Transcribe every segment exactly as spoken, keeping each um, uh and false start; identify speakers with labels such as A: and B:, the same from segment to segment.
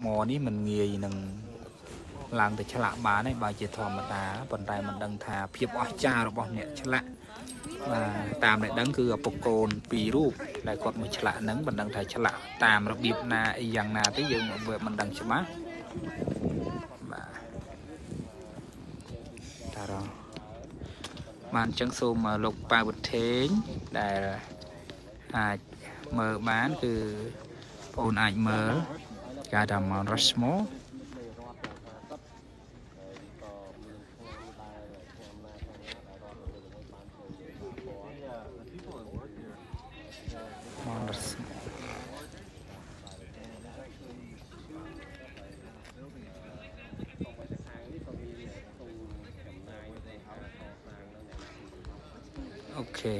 A: มอนี่มันเงียหนึ่งหลังแต่ฉลาบ้านในบาเจทอมตาบนไตมันดังทาเพียบอ้อยจ้าหรือบ่เนี่ยฉลาตามในดังคือปกโกนปีรูปได้กดมือฉลาหนังมันดังไทยฉลาตามระเบียบนาอย่างนาที่ยังเบื่อมันดังใช่ไหมตาเรามันจังซูมลกปลาบุตรเทงได้เมื่อบ้านคือโอนไอเมื่อการทำรัสโมโอเค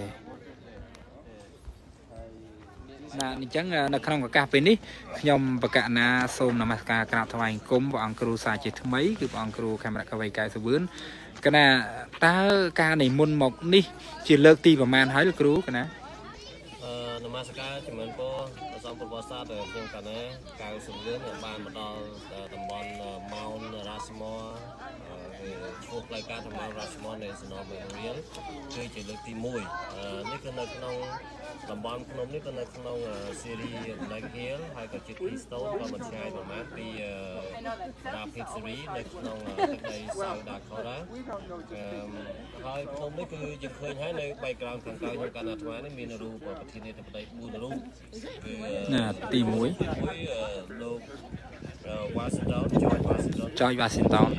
A: น่ะนี่จังในขนมกับกาเป็นนี่ยมประกาศนาโซมนมัสการกราบถวายกรมบอังครูสาจิตทำไมคืออังครูแคมรักไว้กายสบืนกันนะตาการในมุนหมกนี่จีเลิกตีประมาณหายลูกครูกันนะ
B: นมัสการจุมันโปสองปวสาเดิมเพียงกันนะการสบืนบ้านมาดอลตำบลเมาน์ราสมอช่วงรายการทำงานราชมอนในสนามเมืองเรียนคือจะเลือกที่มุ้ยนี่คือในขนมตำบลขนมนี่ก็ในขนมซีรีส์ไลค์เฮลให้กับจิตพิสโต้ก็มันใช้ประมาณปีดาพิซซีรีในขนมในซาวดาคอร์ให้ขนมนี่คือจะเคยให้ในใบกลางทางการในการอัตมานี่มีนรูปประเทศในประเทศบูนรูป
A: คือตีมุ้ย
B: โลกวาสินตันจอยวาสินตัน
A: จอยวาสินตัน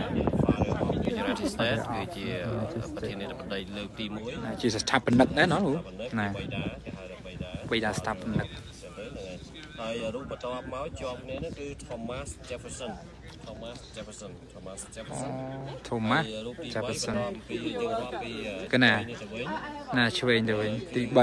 B: United States គឺជាប្រធានាធិបតីលើកទីមួយ
A: ជាស្ថាបនិកដែរណ៎ណាបិតាស្ថាបនិក
B: ហើយរូបបន្ទាប់មកជាប់គ្នានោះគឺ Thomas Jefferson Thomas Jefferson Thomas Jefferson
A: Thomas
B: រូបទីJefferson ពីយើងរាប់ពី
A: កណាណាឆ្វេងទៅវិញទី3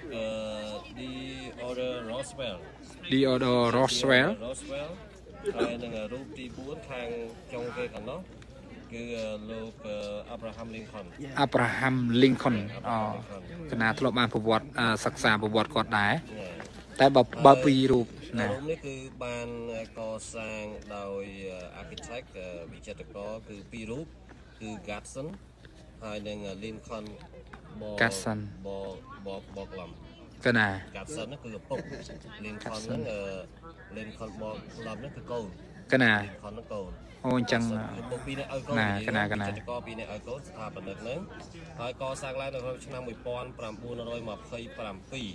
B: Theodore Roosevelt
A: Theodore Roosevelt
B: ហើយនឹងរូបទី4ខាងចុងគេខាងនោះគឺលោកអាប់រ៉ាហាំ Lincoln
A: អាប់រ៉ាហាំ Lincoln อ๋อគណៈធ្លាប់បានប្រវត្តិសិក្សាប្រវត្តិគាត់ដែរតែបើបើពីរូបណា
B: រូបនេះគឺបានកសាងដោយ architect វិចិត្រករគឺពីររូបគឺ Gatson ហើយនឹង Lincoln
A: Gatson
B: បបបកឡំ
A: កណា
B: Gatson នោះគឺឪពុក Lincoln ហ្នឹង Lincoln បកឡំនោះគឺកូនក
A: ណា
B: Lincoln ហ្នឹងកូន
A: អូអញ្ចឹង
B: ពីនេះឲ្យកូន
A: កណាកណា
B: កពីនេះឲ្យកូនស្ថាបនិកហ្នឹងហើយកសាងឡើងនៅក្នុងឆ្នាំmột nghìn chín trăm hai mươi bảyនៅmột nghìn chín trăm hai mươi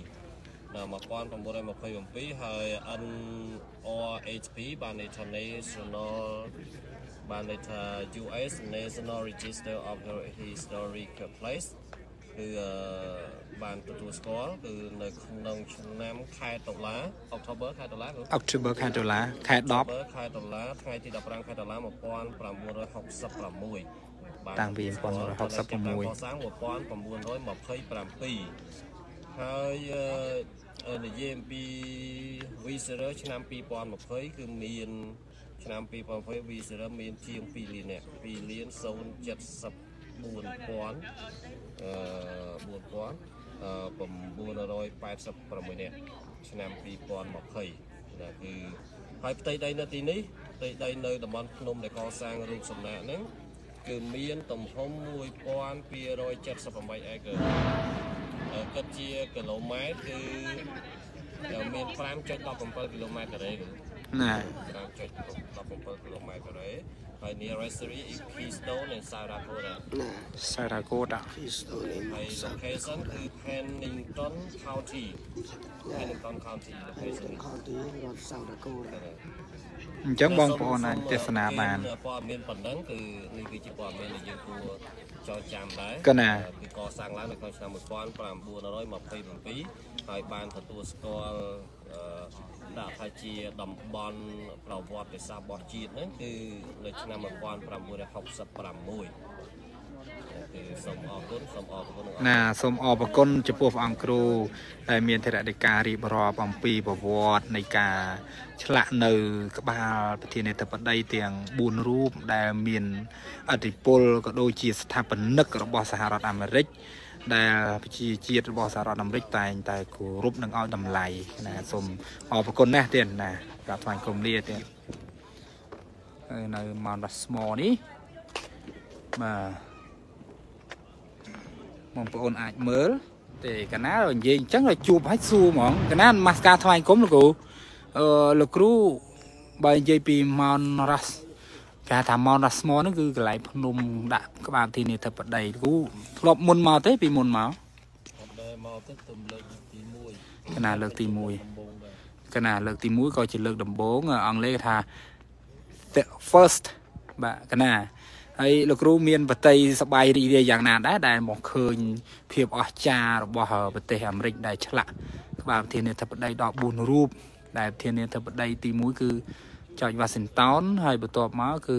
B: bảyហើយ N R H P បានន័យថា National បានន័យថា U S National Register of Historic Place គឺបានទទួលស្គាល់គឺនៅក្នុងឆ្នាំខែតុលា October ខែតុលា
A: October ខែតុលាខែ
B: 10ខែតុលាថ្ងៃទីដប់ប្រាំខែតុលាmột nghìn chín trăm sáu mươi sáu
A: តាំងពីmột nghìn chín trăm sáu mươi sáu
B: កសាងmột nghìn chín trăm hai mươi bảyហើយនិយាយអំពីវីសេរ៉ឺឆ្នាំពីរពាន់ยี่สิบគឺមានឆ្នាំពីរពាន់ยี่สิบវីសេរ៉ឺមានជាងពីរលាននាក់ពីរលានศูนย์เจ็ดสิบสี่ពាន់អឺbốnពាន់អឺchínแปดสิบหกនាក់ឆ្នាំពីរពាន់ยี่สิบណាគឺហើយផ្ទៃដីនៅទីនេះផ្ទៃដីនៅតំបន់ភ្នំដែលកសាងរូបសំណាកហ្នឹងគឺមានទំហំmột nghìn hai trăm七mươi támអេកឺគិតជាគីឡូម៉ែត្រគឺមាន five point one seven គីឡូម៉ែត្រការ៉េ
A: ណា
B: five point one seven គីឡូម៉ែត្រការ៉េហើយ nearest city is Keystone in South Dakota
A: South Dakota
B: Keystone ហើយ location គឺ Pennington County Pennington County location
C: County រដ្ឋ South Dakota
A: អញ្ចឹងបងប្អូនអាចទេសនាបាន
B: ព័ត៌មានប៉ុណ្ណឹងគឺនេះគឺជាព័ត៌មានដែលយើងគួរចងចាំដែរ
A: កណា
B: គឺកសាងឡើងនៅក្នុងឆ្នាំmột nghìn chín trăm hai mươi bảyហើយបានទទួលស្គាល់ដាក់ថាជាតំបន់ប្រវត្តិសាស្ត្ររបស់ជាតិហ្នឹងគឺនៅឆ្នាំmột nghìn chín trăm sáu mươi sáuគឺសូមអរគុណសូមអរគុណ
A: ណាសូមអរគុណចំពោះព្រះអង្គគ្រូដែលមានធរណីការរៀបរាប់អំពីប្រវត្តិនៃការឆ្លាក់នៅក្បាលប្រធានាធិបតីទាំងbốnរូបដែលមានឥទ្ធិពលក៏ដូចជាស្ថាបនិករបស់សហរដ្ឋអាមេរិកដែលប្រជាជាតិរបស់សហរដ្ឋអាមេរិកតែងតែគោរពនឹងឲ្យតម្លៃណាសូមអរគុណណាស់ទៀតណាប្រាប់ថ្វាយគុំលាទៀតនៅ Mount Rushmore នេះបាទបងប្អូនអាចមើលទេកាលណានិយាយអញ្ចឹងឲ្យជួបឲ្យសួរហ្មងកាលណាម៉ាស្ការថ្វាយគុំលោកគ្រូអឺលោកគ្រូបើនិយាយពី Mount Rush គេថា Mount Rushmore ហ្នឹងគឺកន្លែងភ្នំដាក់ក្បាលទីនេះទៅបដីគ្រូធ្លាប់មុនមកទេពីមុនមក
B: អត់ដែរមកទៅទំលើកទីមួយ
A: កណាលើកទីមួយ កណាលើកទីមួយក៏ជាលើកដំបូងអង់គ្លេសគេថា the first បាទកណាហើយលោកគ្រូមានបតីសបាយរីករាយយ៉ាងណាដែរដែលមកឃើញភាពអស្ចារ្យរបស់ប្រទេសអាមេរិកដែលឆ្លាក់ក្បាលប្រធានាធិបតីដប់បួនរូបដែលប្រធានាធិបតីទីមួយគឺចច Washington ហើយបន្ទាប់មកគឺ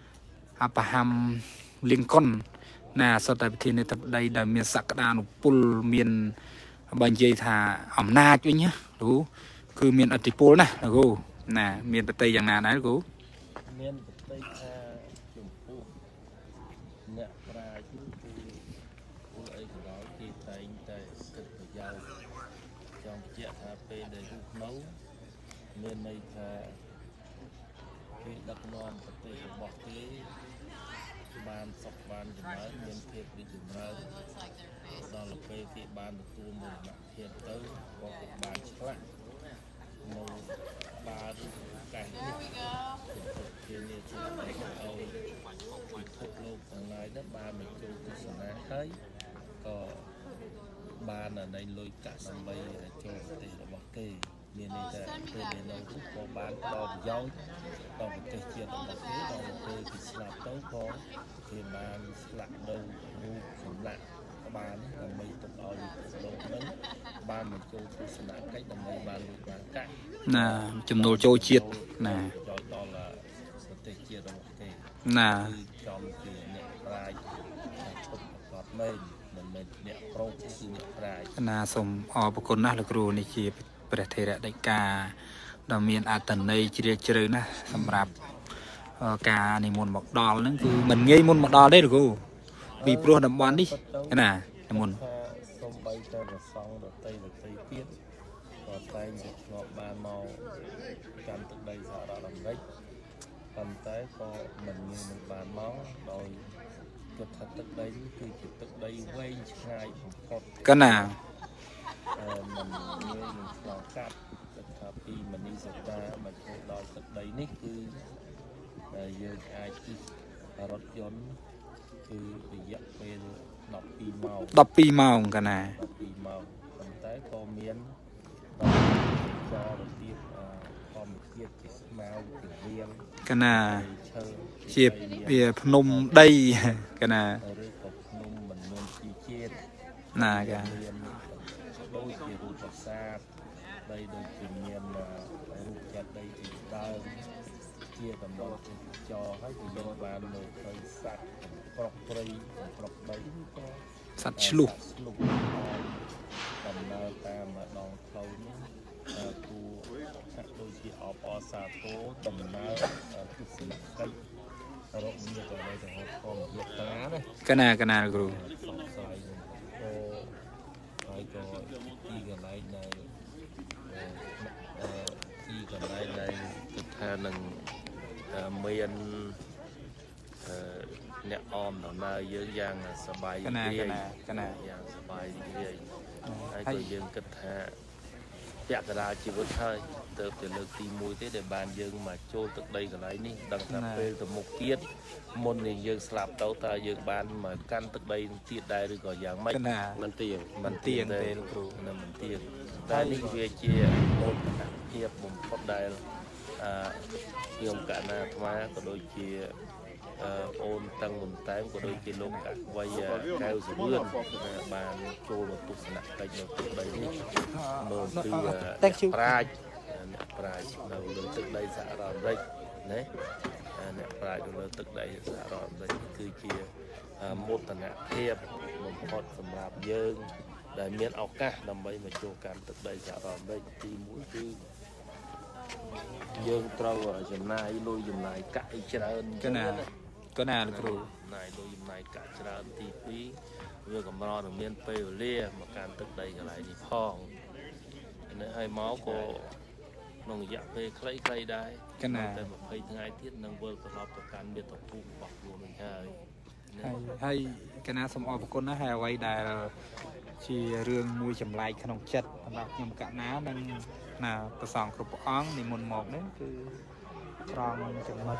A: Abraham Lincoln ណាសុទ្ធតែប្រធានាធិបតីដែលមានសក្តានុពលមានបើនិយាយថាអំណាចវិញណាគ្រូគឺមានឥទ្ធិពលណាគ្រូណាមានបតីយ៉ាងណាដែរគ្រូ
B: មានបតីថាចំពោះអ្នកប្រាជ្ញគឺពលអីក៏ដោយគេតែងតែគិតប្រយោជន៍ចង់បញ្ជាក់ថាពេលដែលរស់នៅមានន័យថាគេដឹកនាំប្រទេសរបស់គេបានសុខបានចម្រើនមានភាពរីកចម្រើនដល់ពេលគេបានទទួលមរណភាពទៅក៏គេបានឆ្លាក់នៅបាតកែនេះជានាទីដែលឲ្យពិភពលោកទាំងឡាយទៅបានមកចូលទស្សនាហើយក៏បាននៅលុយកាក់ដើម្បីចូលប្រទេសរបស់គេមានន័យថាពេលដែលនៅនោះក៏បានដល់ប្រយោជន៍ដល់ប្រទេសជាតិរបស់គេដល់ពេលគេស្លាប់ទៅក៏គេបានស្លាក់នៅរូបសម្លាក់ក្បាលនេះដើម្បីទុកឲ្យលោកនឹងបានមកចូលទស្សនកិច្ចដើម្បីបានលុយបានកាក់
A: ណាចំណូលចូលជាតិណា
B: ចូលដល់ប្រទេសជាតិរបស់គេ
A: ណា
B: គឺចំជាអ្នកប្រាជ្ញពុតប្រកបមែនមិនមែនអ្នកប្រុសគឺអ្នកប្រាជ្ញ
A: ណាសូមអរគុណណាស់លោកគ្រូនេះជាព្រះថេរដីកាដ៏មានអត្ថន័យជ្រាលជ្រៅណាស់សម្រាប់ការនិមន្តមកដល់ហ្នឹងគឺមិនងាយមុនមកដល់ទេលោកគ្រូពីព្រោះតំបន់នេះណានិមន្ត
B: សូមបីតែប្រសងដតីដតីទៀតក៏តែងតែធ្លាប់បានមកកាន់ទឹកដីសហរដ្ឋអាមេរិកប៉ុន្តែក៏មិនងាយនឹងបានមកដោយគិតថាទឹកដីនេះគឺជាទឹកដីវែងឆ្ងាយបំផុត
A: កណា
B: អឺមិនងាយនឹងឆ្លងកាត់គិតថាពីមនីសតាមកចូលដល់ទឹកដីនេះគឺយើងអាចជិះរថយន្តគឺរយៈពេលដប់ពីរម៉ោង
A: ដប់ពីរម៉ោងកណា
B: ដប់ពីរម៉ោងប៉ុន្តែក៏មានចររបៀបធម្មជាតិជាស្មៅពីរៀង
A: កណាជាវាភ្នំដីកណា
B: ឬក៏ភ្នំមិនមានជីជាតិ
A: ណាកា
B: ដូចជារូបប្រាសាទដីដូចជាមានរូបចាត់ដីជាដើមជាតំបន់ទេសចរហើយគឺយើងបានមើលឃើញសត្វប្រុសព្រៃប្រុសដីក៏
A: សត្វឆ្លុះ
B: ឆ្លុះដំណើរតាមម្ដងផ្លូវនេះគួរហាក់ដូចជាអបអរសាទរដំណើរទស្សនកិច្ចរកមានទៅដល់ទៅហោធម្មជាតិតាណា
A: កណាកណាគ្រូ
B: សង្ស័យអូហើយក៏ទីកន្លែងដែលទីកន្លែងដែលគិតថានឹងមានអ្នកអមដំណើរយើងយ៉ាងសប្បាយរីករាយក
A: ណា
B: យ៉ាងសប្បាយរីករាយហើយក៏យើងគិតថាពាក់កណ្ដាលជីវិតហើយទៅទៅលើកទីមួយទេដែលបានយើងមកចូលទឹកដីកន្លែងនេះដឹងថាពេលទៅមុខទៀតមុននេះយើងស្លាប់ទៅតើយើងបានមកកាន់ទឹកដីទៀតដែរឬក៏យ៉ាងម៉េច
A: មិនទៀង
B: មិនទៀងទេលោកគ្រូមិនទៀងតែនេះវាជាមោទនភាពបំផុតដែលអឺខ្ញុំកណ្ណាអាត្មាក៏ដូចជាអូនតាំងមុនតែមក៏ដូចជាលោកកវ័យកែវសវឿនបានចូលមកទស្សនកិច្ចនៅទឹកដីនេះមើលពីប្រាជ្ញអ្នកប្រាជ្ញនៅលើទឹកដីសហរដ្ឋអាមេរិកណាអ្នកប្រាជ្ញនៅលើទឹកដីសហរដ្ឋអាមេរិកគឺជាមោទនភាពបំផុតសម្រាប់យើងដែលមានឱកាសដើម្បីមកចូលកាន់ទឹកដីសហរដ្ឋអាមេរិកទីមួយគឺយើងត្រូវចំណាយលុយចំណាយកាក់ច្រើន
A: កណាកណាលោកគ្រូ
B: ចំណាយលុយចំណាយកាក់ច្រើនទីពីរ vừa cầm ro được miên pê và lia mà can tức đây cái lại đi phong nên hai máu của nông dạ về clay clay đây
A: cái nào
B: แต่แบบให้ง่ายที่นั่งเวิร์กตลอดต่อการเบียดต่อผู้บอกรวมเป็นไง
A: hay hay cái nào xong ở một con nó hay quay đài là chỉ riêng mùi chầm lại khăn ông chất đọc nhầm cả ná đang là tờ sòng của bộ óng thì một một đấy cứ tròn chầm mật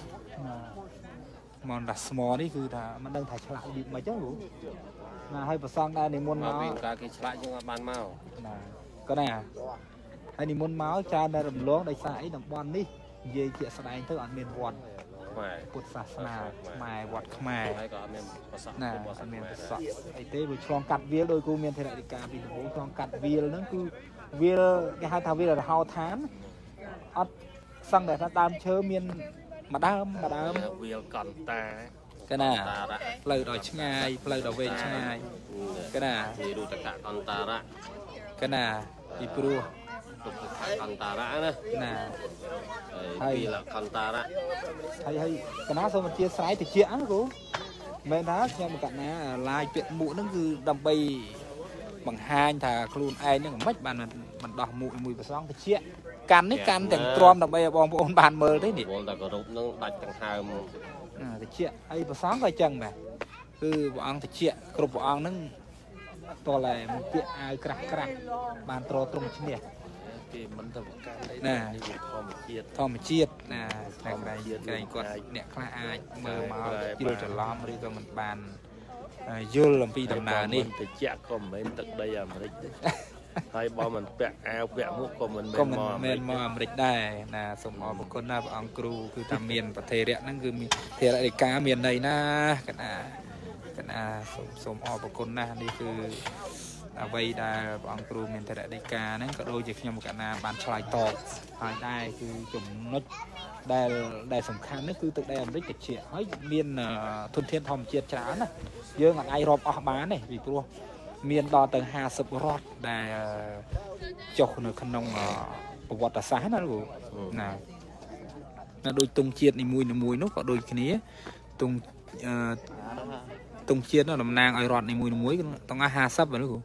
A: mòn đặt small đi cứ làมันđangถ่ายฉลากดิบมาจ้ะหนูนะให้ประซองได้ในมวล
B: มา
A: เมา
B: เป็นการกิจละยังบ้านเมา
A: นะก็ได้ให้ในมวลเมาจานได้รำล้องได้สายดำบอลนี่เยี่ยเจียสไลด์เท่าอันเมียนวอน ពុទ្ធសាសនាខ្មែរវត្តខ្មែរណាអត់មានប្រសពអីទេវាឆ្លងកាត់វាលដោយគូមានធរណិកាពីដំបូងឆ្លងកាត់វាលហ្នឹងគឺវាលគេហៅថាវាលរហោឋានអត់សឹងតែថាដើមឈើមានមួយដើមមួយដើម
B: វាលកន្តា
A: កណាផ្លូវដល់ឆ្ងាយផ្លូវដល់វែងឆ្ងាយកណា
B: ពីរូតកកន្តារៈ
A: កណាពីព្រោះ
B: កន្តារៈណា
A: ណា
B: ហើយពីលកន្តារៈ
A: ហើយកណាសូមអធិស្ឋានតិចហ្នឹងគូមែនថាខ្ញុំកណាឡាយពាក្យមុខហ្នឹងគឺដើម្បីបង្ហាញថាខ្លួនឯងហ្នឹងមិនបានមិនដោះមុខមួយប្រសងតិចកាន់នេះកាន់ទាំងទ្រាំដើម្បីឲ្យបងប្អូនបានមើលទេនេះ
B: បងតែគោរពនឹងដាច់ទាំងហើម
A: តិចហើយប្រសងក៏អញ្ចឹងដែរគឺព្រះអង្គតិចគ្រប់ព្រះអង្គហ្នឹងតើតែមួយពាក្យអាវក្រាស់ក្រាស់បានត្រត្រង់ឈ្នះ
B: គេមិនទៅប្រកាន់ទេ
A: ណា
B: ធម្មជាតិ
A: ធម្មជាតិណាតែក្រែងក្រែងគាត់អ្នកខ្លះអាចមើលមកជ្រុលច្រឡំឬក៏មិនបានយល់អំពីដំណើរនេះ
B: តិចក៏មិនមែនទឹកដីអាមេរិកទេហើយបើមិនពាក់អាវពាក់មុខក៏មិនមែន
A: មកមែនមកអាមេរិកដែរណាសូមអរគុណណាព្រះអង្គគ្រូគឺថាមានប្រធេរៈហ្នឹងគឺមានធេរៈកាមានន័យណាកណាកណាសូមសូមអរគុណណានេះគឺអ្វីដែលព្រះអង្គគ្រូមានធរណីកាហ្នឹងក៏ដូចជាខ្ញុំកណាបានឆ្លើយតបហើយដែរគឺចំណុចដែលដែលសំខាន់នេះគឺទឹកដីអាមេរិកតិចហើយមានធនធានធម្មជាតិច្រើនណាយើងអាចរាប់អស់បានទេពីព្រោះមានដល់ទៅห้าสิบរដ្ឋដែលចុះនៅក្នុងប្រវត្តិសាស្ត្រណាលោកណាណាដូចទង់ជាតិនីមួយៗនោះក៏ដូចគ្នាទង់ទង់ជាតិនោះតំណាងឲ្យរដ្ឋនីមួយៗต้องឲ្យห้าสิบហ្នឹងគ្រូ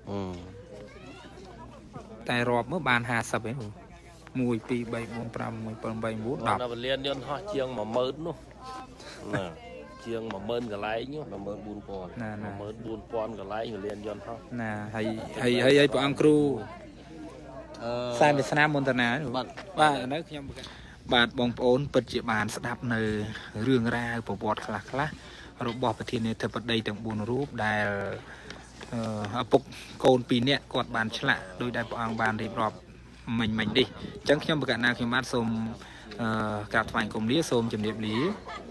A: តែរាប់មើលបានห้าสิบហ្នឹងគ្រូ một, hai, ba, bốn, năm, sáu, bảy, tám, chín, mười
B: ដល់វេលាយន្តហោះជាងmột nghìnនោះណាជាងmột nghìnកន្លែងនោះmột nghìn bốn trămណាmột nghìn bốn trămកន្លែងវេលាយន្តហោះ
A: ណាហើយហើយហើយព្រះអង្គគ្រូអឺសាសនាមន្តនាបាទបាទនៅខ្ញុំបាទបងប្អូនពិតជាបានស្ដាប់នៅរឿងរ៉ាវប្រវត្តិខ្លះខ្លះរបស់ប្រធានាធិបតីទាំងbốnរូបដែលឪពុកកូនពីរនាក់គាត់បានឆ្លាក់ដោយដែលព្រះអង្គបានរៀបរាប់មិញមិញនេះអញ្ចឹងខ្ញុំបកណាខ្ញុំបាទសូមក្រាបថ្វាយគុំលាសូមជម្រាបលា